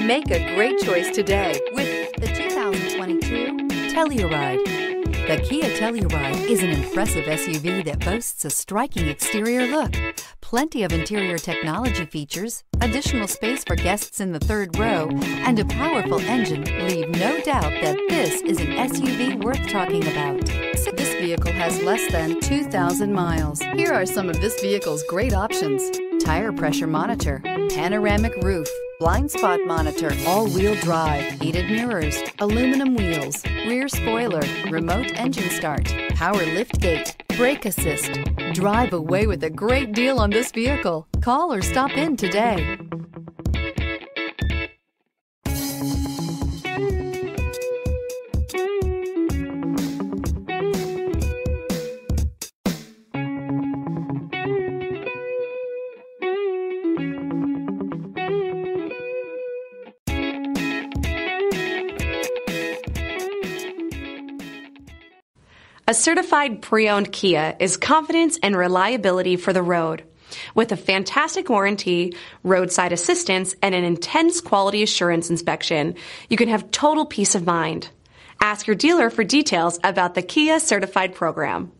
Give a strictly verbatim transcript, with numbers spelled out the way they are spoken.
Make a great choice today with the two thousand twenty-two Telluride. The Kia Telluride is an impressive S U V that boasts a striking exterior look, plenty of interior technology features, additional space for guests in the third row, and a powerful engine leave no doubt that this is an S U V worth talking about. This vehicle has less than two thousand miles. Here are some of this vehicle's great options: tire pressure monitor, panoramic roof, blind spot monitor, all-wheel drive, heated mirrors, aluminum wheels, rear spoiler, remote engine start, power liftgate, brake assist. Drive away with a great deal on this vehicle. Call or stop in today. A certified pre-owned Kia is confidence and reliability for the road. With a fantastic warranty, roadside assistance, and an intense quality assurance inspection, you can have total peace of mind. Ask your dealer for details about the Kia Certified program.